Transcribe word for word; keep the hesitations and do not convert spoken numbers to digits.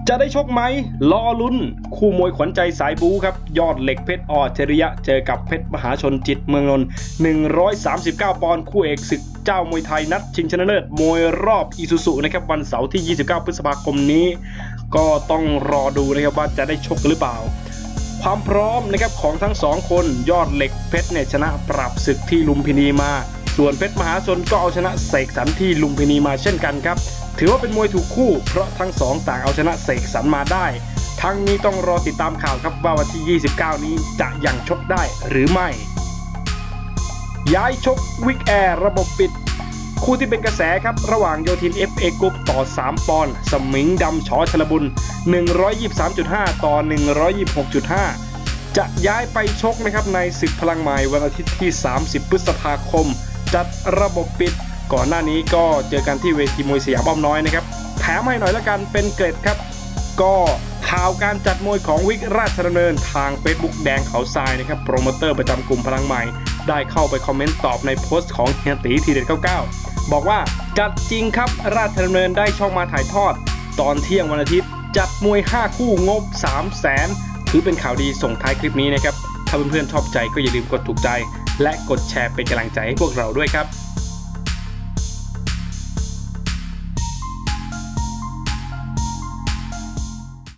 จะได้ชกไหมรอลุ้นคู่มวยขวัญใจสายบู๊ครับยอดเหล็กเพชรอจริยะเจอกับเพชรมหาชนจิตเมืองนนท์หนึ่งร้อยสามสิบเก้าปอนด์คู่เอกศึกเจ้ามวยไทยนัดชิงชนะเลิศมวยรอบอีซูซุนะครับวันเสาร์ที่ยี่สิบเก้าพฤษภาคมนี้ก็ต้องรอดูนะครับว่าจะได้ชกหรือเปล่าความพร้อมนะครับของทั้งสองคนยอดเหล็กเพชรเนี่ยชนะปรับศึกที่ลุมพินีมาส่วนเพชรมหาชนก็เอาชนะเสกสรรที่ลุมพินีมาเช่นกันครับถือว่าเป็นมวยถูกคู่เพราะทั้งสองต่างเอาชนะเสกสรรมาได้ทั้งนี้ต้องรอติดตามข่าวครับว่าวันที่ยี่สิบเก้านี้จะยังชกได้หรือไม่ย้ายชกวิกแอร์ระบบปิดคู่ที่เป็นกระแสครับระหว่างโยธิน เอฟ เอ Group ต่อสามปอนด์สมิงดำชอชลบุญ หนึ่งร้อยยี่สิบสามจุดห้า ต่อ หนึ่งร้อยยี่สิบหกจุดห้า จะย้ายไปชกนะครับในศึกพลังใหม่วันอาทิตย์ที่สามสิบพฤษภาคมจัดระบบปิดก่อนหน้านี้ก็เจอกันที่เวทีมวยสยามอ้อมน้อยนะครับแถมให้หน่อยละกันเป็นเกรดครับก็ข่าวการจัดมวยของวิกราชดำเนินทาง Facebook แดงเขาทรายนะครับโปรโมเตอร์ประจำกลุ่มพลังใหม่ได้เข้าไปคอมเมนต์ตอบในโพสต์ของเฮียตีทีเด็ดเก้าสิบเก้าบอกว่าจัดจริงครับราชดำเนินได้ช่องมาถ่ายทอดตอนเที่ยงวันอาทิตย์จัดมวยห้าคู่งบ สามแสน ถือเป็นข่าวดีส่งท้ายคลิปนี้นะครับถ้าเพื่อนๆชอบใจก็อย่าลืมกดถูกใจและกดแชร์เป็นกำลังใจให้พวกเราด้วยครับ